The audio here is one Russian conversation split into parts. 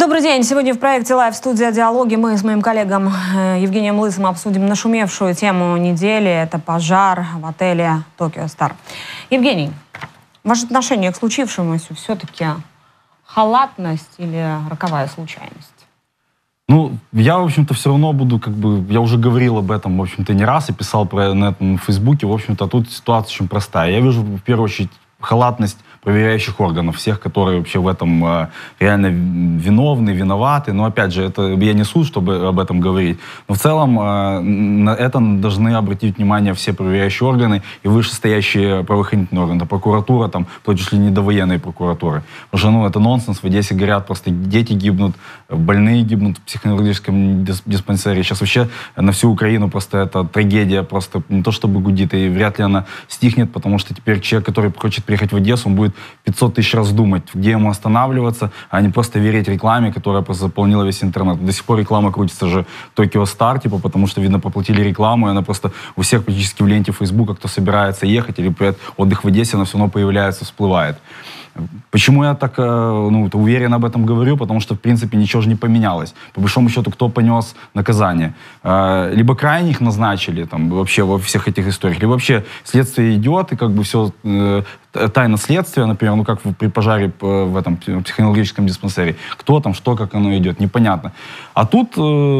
Добрый день. Сегодня в проекте «Лайв-студия Диалоги» мы с моим коллегом Евгением Лысым обсудим нашумевшую тему недели. Это пожар в отеле «Токио Стар». Евгений, ваше отношение к случившемуся все-таки халатность или роковая случайность? Ну, я, в общем-то, все равно буду, я уже говорил об этом, в общем-то, не раз и писал на этом в Фейсбуке. В общем-то, тут ситуация очень простая. Я вижу, в первую очередь, халатность проверяющих органов, всех, которые вообще в этом реально виновны, виноваты. Но, опять же, это я не суд, чтобы об этом говорить. Но в целом на это должны обратить внимание все проверяющие органы и вышестоящие правоохранительные органы. Прокуратура, там, вплоть чуть ли не до военной прокуратуры. Потому что, это нонсенс. В Одессе горят, просто дети гибнут, больные гибнут в психоневрологическом диспансере. Сейчас вообще на всю Украину просто это трагедия, просто не то чтобы гудит, и вряд ли она стихнет, потому что теперь человек, который хочет приехать в Одессу, он будет 500 тысяч раз думать, где ему останавливаться, а не просто верить рекламе, которая просто заполнила весь интернет. До сих пор реклама крутится же Tokyo Star, типа, потому что, видно, проплатили рекламу, и она просто у всех практически в ленте Фейсбука, кто собирается ехать или отдых в Одессе, она все равно появляется, всплывает. Почему я так уверенно об этом говорю? Потому что, в принципе, ничего же не поменялось. По большому счету, кто понес наказание? Либо крайних назначили там, вообще во всех этих историях, либо вообще следствие идет, и как бы все тайна следствия, например, как при пожаре в этом психоневрологическом диспансере. Кто там, что, как оно идет, непонятно. А тут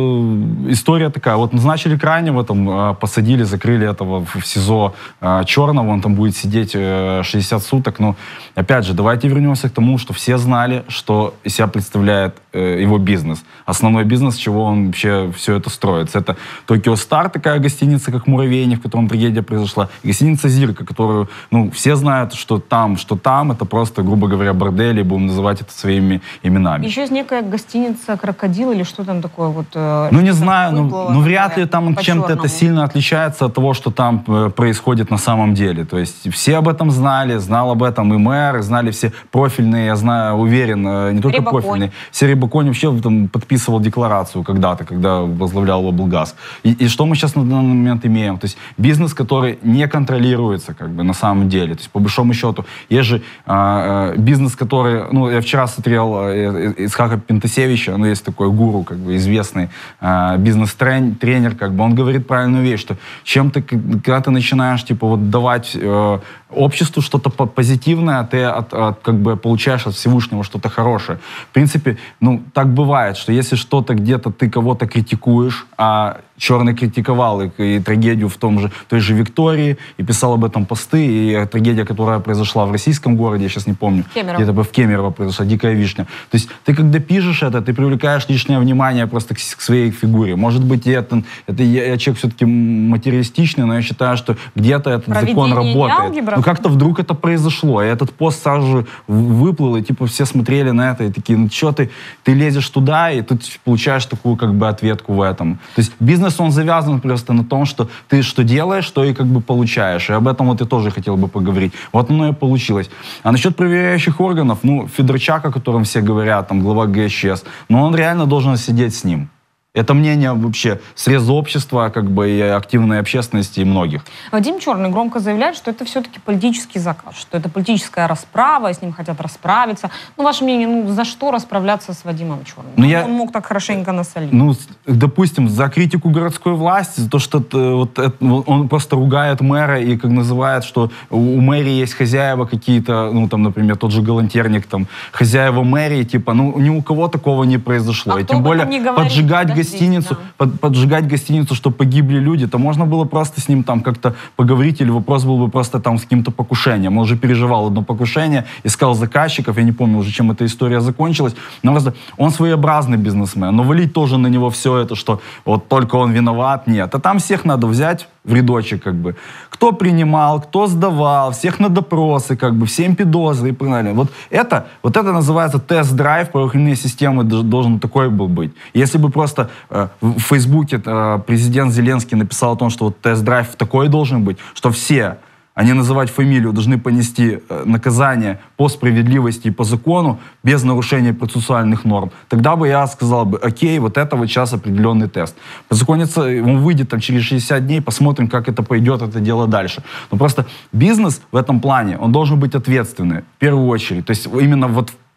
история такая. Вот назначили крайнего, там, посадили, закрыли этого в СИЗО Черного, он там будет сидеть 60 суток. Но, опять же, давайте вернемся к тому, что все знали, что из себя представляет его бизнес. Основной бизнес, с чего он вообще все это строится. Это Tokyo Star, такая гостиница, как Муравейник, в котором трагедия произошла. И гостиница Зирка, которую, все знают, что там, это просто, грубо говоря, бордели, будем называть это своими именами. Еще есть некая гостиница «Крокодил» или что там такое? Вот, не знаю, вряд ли там чем-то это сильно отличается от того, что там происходит на самом деле. То есть все об этом знали, знал об этом и мэр, знали все профильные, я знаю, уверен, не только профильные. Серый Баконь вообще там подписывал декларацию когда-то, когда возглавлял облгаз. И что мы сейчас на данный момент имеем? То есть бизнес, который не контролируется на самом деле. То есть по большому счету есть же бизнес, который, я вчера смотрел Исхака Пентасевича, есть такой гуру, известный бизнес-тренер, он говорит правильную вещь, что когда ты начинаешь давать обществу что-то позитивное, ты получаешь от Всевышнего что-то хорошее. В принципе, так бывает, что если что-то где-то ты кого-то критикуешь, а Черный критиковал и трагедию в той же Виктории, и писал об этом посты, и трагедия, которая произошла в российском городе, я сейчас не помню, где-то в Кемерово произошла, Дикая Вишня. То есть ты когда пишешь это, ты привлекаешь лишнее внимание просто к своей фигуре. Может быть, я человек все-таки материалистичный, но я считаю, что где-то этот закон работает. Как-то вдруг это произошло, и этот пост сразу же выплыл, и все смотрели на это, и такие, что ты лезешь туда, и тут получаешь такую ответку в этом. То есть бизнес, он завязан просто на том, что ты что делаешь, что и получаешь. И об этом я тоже хотел бы поговорить. Вот оно и получилось. А насчет проверяющих органов, Федорчак, о котором все говорят, глава ГСЧС, он реально должен сидеть с ним. Это мнение вообще среза общества, и активной общественности и многих. Вадим Черный громко заявляет, что это все-таки политический заказ, что это политическая расправа, и с ним хотят расправиться. Ваше мнение, за что расправляться с Вадимом Черным? Он мог так хорошенько насолить. Допустим, за критику городской власти, за то, что он просто ругает мэра и называет, что у мэрии есть хозяева какие-то, например, тот же Галантерник, хозяева мэрии, ни у кого такого не произошло. И тем более поджигать гостиницу, что погибли люди, то можно было просто с ним как-то поговорить, или вопрос был бы просто с каким-то покушением. Он уже переживал одно покушение, искал заказчиков, я не помню уже, чем эта история закончилась, но просто он своеобразный бизнесмен, но валить тоже на него все это, что вот только он виноват, нет. А там всех надо взять в рядочек, кто принимал, кто сдавал, всех на допросы, всем пидозры и прочее. Вот это называется тест-драйв правоохранительной системы, должен такой был быть. Если бы просто в Фейсбуке президент Зеленский написал о том, что тест-драйв такой должен быть, что все, а не называть фамилию, должны понести наказание по справедливости и по закону без нарушения процессуальных норм, тогда бы я сказал бы, окей, это сейчас определенный тест. Законится, он выйдет через 60 дней, посмотрим, как это пойдет, это дело дальше. Но просто бизнес в этом плане, он должен быть ответственный, в первую очередь. То есть именно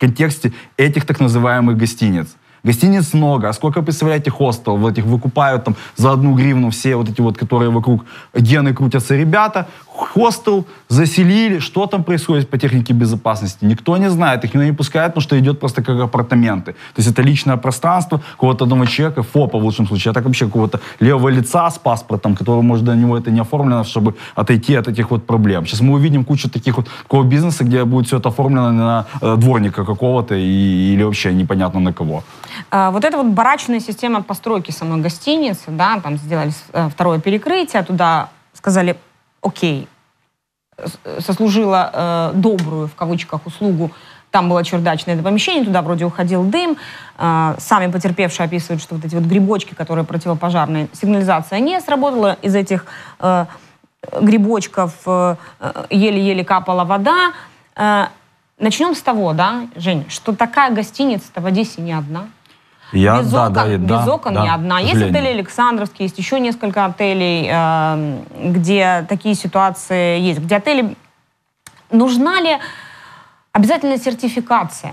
контексте этих так называемых гостиниц. Гостиниц много. А сколько, представляете, хостел в этих выкупают там за 1 гривну все вот эти вот, которые вокруг гены крутятся ребята. Хостел заселили. Что там происходит по технике безопасности? Никто не знает. Их никто не пускает, потому что идет просто как апартаменты. То есть это личное пространство какого-то одного человека, ФОПа в лучшем случае, а так вообще какого-то левого лица с паспортом, которого, может, до него это не оформлено, чтобы отойти от этих вот проблем. Сейчас мы увидим кучу таких вот такого бизнеса, где будет все это оформлено на дворника какого-то или вообще непонятно на кого. Вот эта вот барачная система постройки самой гостиницы, да, там сделали второе перекрытие, туда сказали, окей, сослужила добрую, в кавычках, услугу, там было чердачное помещение, туда вроде уходил дым, сами потерпевшие описывают, что вот эти вот грибочки, которые противопожарные, сигнализация не сработала, из этих грибочков еле-еле капала вода. Начнем с того, да, Жень, что такая гостиница-то в Одессе не одна. Без окон не одна. Есть отели Александровский, есть еще несколько отелей, где такие ситуации есть. Где отели... Нужна ли обязательная сертификация?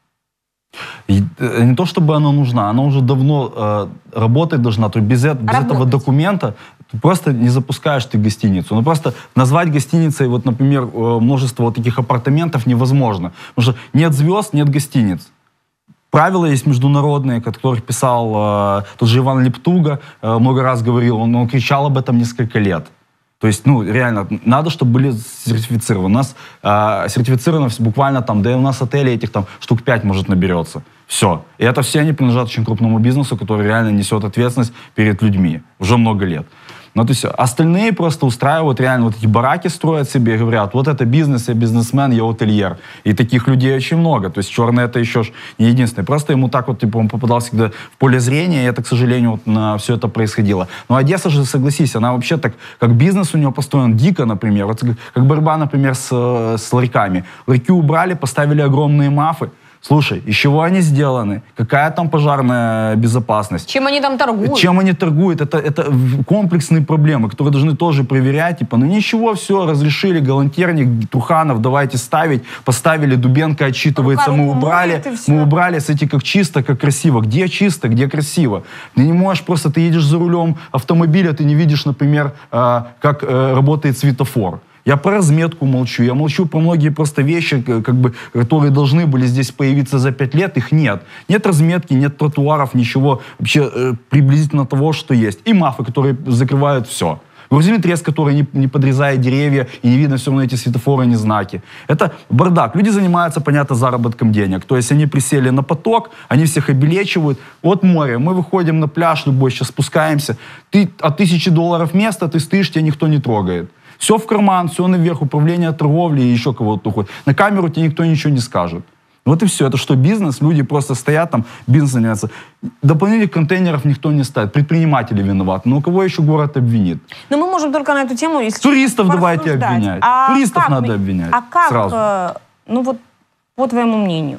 Не то чтобы она нужна, она уже давно работать должна. То есть без этого документа ты просто не запускаешь ты гостиницу. Ну просто назвать гостиницей, вот, например, множество вот таких апартаментов невозможно. Потому что нет звезд, нет гостиниц. Правила есть международные, о которых писал тот же Иван Лептуга, много раз говорил, он кричал об этом несколько лет. То есть, ну, реально, надо, чтобы были сертифицированы. У нас сертифицировано буквально там, да и у нас отелей этих там штук 5, может, наберется. Все. И это все они принадлежат очень крупному бизнесу, который реально несет ответственность перед людьми уже много лет. Ну, то есть остальные просто устраивают реально вот эти бараки, строят себе и говорят, вот это бизнес, я бизнесмен, я отельер. И таких людей очень много. То есть черный это еще не единственный. Просто ему так вот, типа, он попадался всегда в поле зрения, и это, к сожалению, вот на все это происходило. Но Одесса же, согласись, она вообще так, как бизнес у нее построен дико, например, вот как борьба, например, с ларьками. Ларьки убрали, поставили огромные мафы. Слушай, из чего они сделаны? Какая там пожарная безопасность? Чем они там торгуют? Чем они торгуют? Это комплексные проблемы, которые должны тоже проверять. Типа, ну ничего, все, разрешили, Галантерник, Труханов, давайте ставить. Поставили, Дубенко отчитывается, мы убрали, кстати, как чисто, как красиво. Где чисто, где красиво? Ты не можешь просто, ты едешь за рулем автомобиля, ты не видишь, например, как работает светофор. Я про разметку молчу, я молчу про многие просто вещи, как бы, которые должны были здесь появиться за 5 лет, их нет. Нет разметки, нет тротуаров, ничего вообще приблизительно того, что есть. И мафы, которые закрывают все. Грузометрез, который не подрезает деревья, и не видно все равно эти светофоры, ни знаки. Это бардак. Люди занимаются, понятно, заработком денег. То есть они присели на поток, они всех обелечивают. Вот море, мы выходим на пляж, любой, сейчас спускаемся. Ты от $1000 места, ты стоишь, тебя никто не трогает. Все в карман, все наверх, управление торговлей и еще кого-то уходит. На камеру тебе никто ничего не скажет. Вот и все. Это что, бизнес? Люди просто стоят там, бизнес занимаются. Дополнительных контейнеров никто не ставит. Предприниматели виноваты. Но кого еще город обвинит? Но мы можем только на эту тему... Если туристов давайте обвинять. Туристов надо обвинять. А как, сразу. Ну вот, по твоему мнению,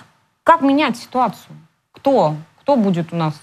как менять ситуацию? Кто будет у нас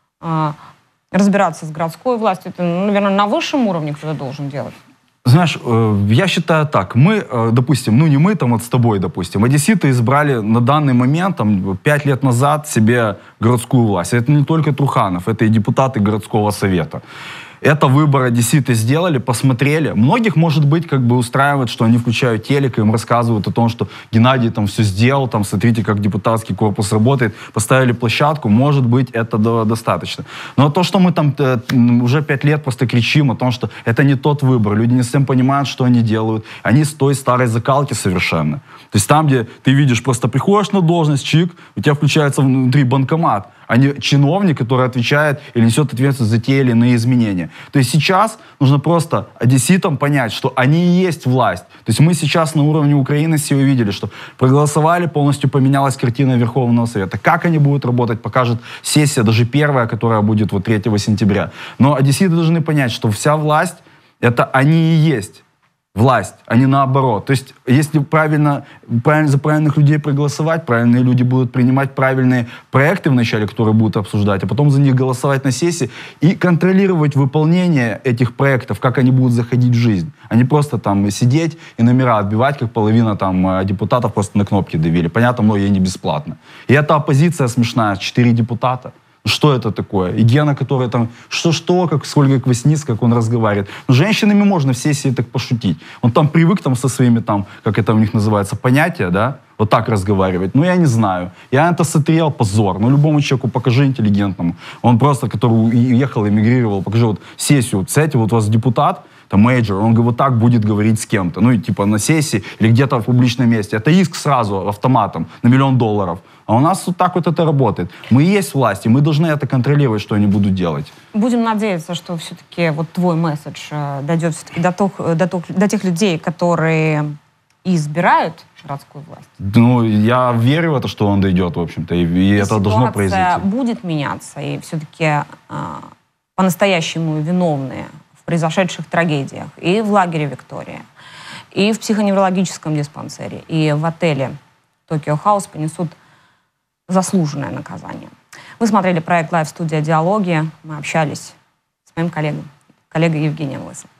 разбираться с городской властью? Это, наверное, на высшем уровне кто-то должен делать. Знаешь, я считаю так, мы, допустим, ну не мы, там вот с тобой, допустим, одесситы избрали на данный момент, там, 5 лет назад себе городскую власть. Это не только Труханов, это и депутаты городского совета. Это выбор одесситы сделали, посмотрели. Многих, может быть, как бы устраивает, что они включают телек, и им рассказывают о том, что Геннадий там все сделал, там, смотрите, как депутатский корпус работает, поставили площадку, может быть, это достаточно. Но то, что мы там уже 5 лет просто кричим о том, что это не тот выбор, люди не совсем понимают, что они делают, они с той старой закалки совершенно. То есть там, где ты видишь, просто приходишь на должность, чик, у тебя включается внутри банкомат, а не чиновник, который отвечает или несет ответственность за те или иные изменения. То есть сейчас нужно просто одесситам понять, что они и есть власть. То есть мы сейчас на уровне Украины все увидели, что проголосовали, полностью поменялась картина Верховного Совета. Как они будут работать, покажет сессия, даже первая, которая будет вот 3 сентября. Но одесситы должны понять, что вся власть, это они и есть власть, а не наоборот. То есть, если за правильных людей проголосовать, правильные люди будут принимать правильные проекты вначале, которые будут обсуждать, а потом за них голосовать на сессии и контролировать выполнение этих проектов, как они будут заходить в жизнь. А не просто там сидеть и номера отбивать, как половина там депутатов просто на кнопки давили. Понятно, многие не бесплатно. И эта оппозиция смешная, 4 депутата. Что это такое? И Гена, который там, как сколько Квасниц, как он разговаривает. Но с женщинами можно в сессии так пошутить. Он там привык там со своими, там, как это у них называется, понятия, да, вот так разговаривать. Ну, я не знаю. Я это смотрел, позор. Ну, любому человеку покажи интеллигентному. Он просто, который уехал, эмигрировал, покажи вот сессию. Вот, кстати, вот у вас депутат, там, мейджор, он вот так будет говорить с кем-то. Ну, и типа на сессии или где-то в публичном месте. Это иск сразу автоматом на $1 миллион. А у нас вот так вот это работает. Мы есть власть, и мы должны это контролировать, что они будут делать. Будем надеяться, что все-таки вот твой месседж дойдет все-таки до тех людей, которые избирают городскую власть. Ну, я верю в это, что он дойдет, в общем-то, и это должно произойти. Ситуация будет меняться, и все-таки по-настоящему виновные в произошедших трагедиях и в лагере «Виктория», и в психоневрологическом диспансере, и в отеле «Токио Хаус» понесут заслуженное наказание. Вы смотрели проект «Лайв-студия Диалоги». Мы общались с моим коллегой Евгением Лысым.